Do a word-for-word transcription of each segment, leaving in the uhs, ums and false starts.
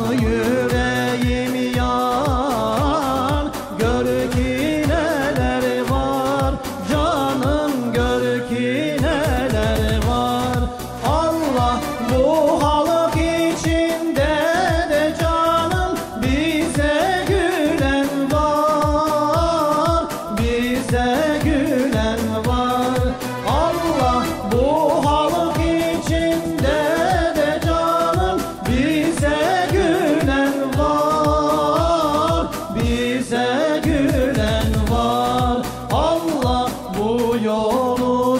yüreğim yar, gör ki neler var. Canım gör ki neler var. Allah bu halk içinde de canım bize gülen var, bize gülen var. Allah bu halk içinde de canım bize gülen var, bize gülen var. Allah bu yol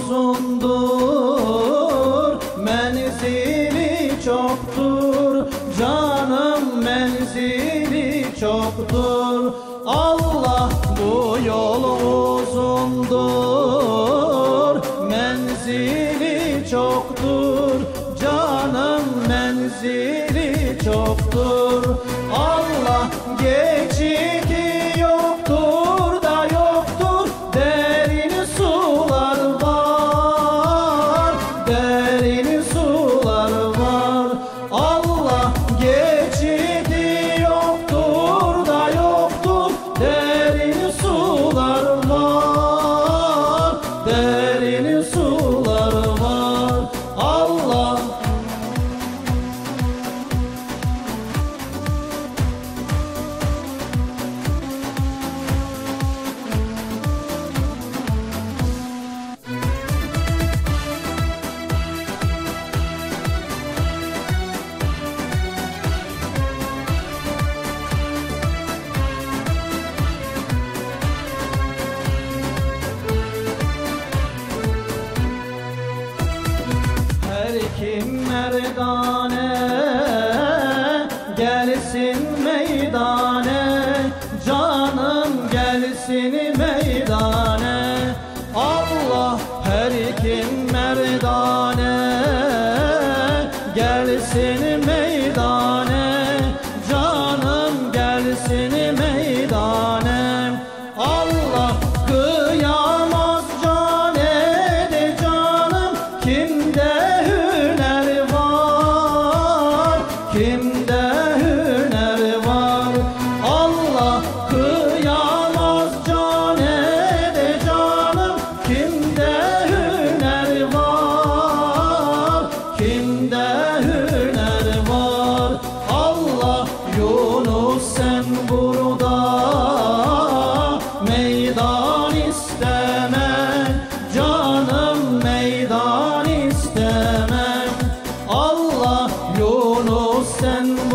uzundur, menzili çoktur. Canım menzili çoktur. Allah bu yol uzundur, menzili çoktur. Canım menzili çoktur. Allah geçidi yoktur da yoktur, derin sular var, derin sular var. Allah geçidi yoktur da yoktur, derin sular var, derin sular var. Allah her kim merdane gelsin meydane, canım gelsin meydane. Allah her kim merdane gelsin meydane, canım gelsin meydane. Allah kıyamaz cane de canım, kimde hüner var, kimde hüner var. Allah kıyamaz cane de canım, kimde hüner var, kimde hüner var. Allah Yunus sen burada meydan isteme, canım meydan istemem. Allah Yunus sen